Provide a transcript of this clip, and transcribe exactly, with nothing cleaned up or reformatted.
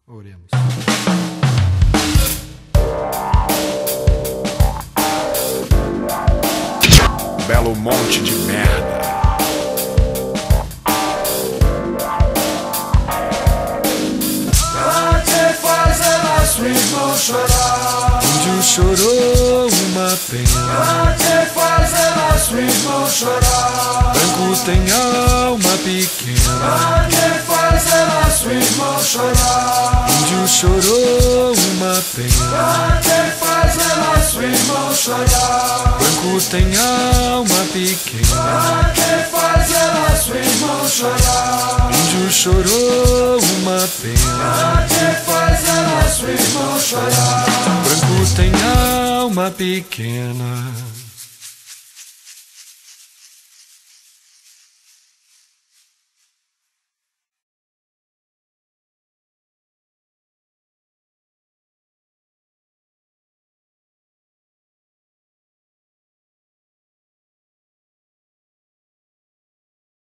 Oremos. Belo monte de merda. Pra te fazer nosso irmão chorar. Índio chorou uma pena. Pra te fazer nosso irmão chorar. Branco tem alma pequena. Pra te fazer nosso irmão chorar. Índio chorou uma pena. Pra te fazer nosso irmão chorar. Branco tem alma pequena. Pra te fazer nosso irmão chorar. Índio chorou uma pena. Pra te fazer nosso irmão chorar. Branco tem alma pequena.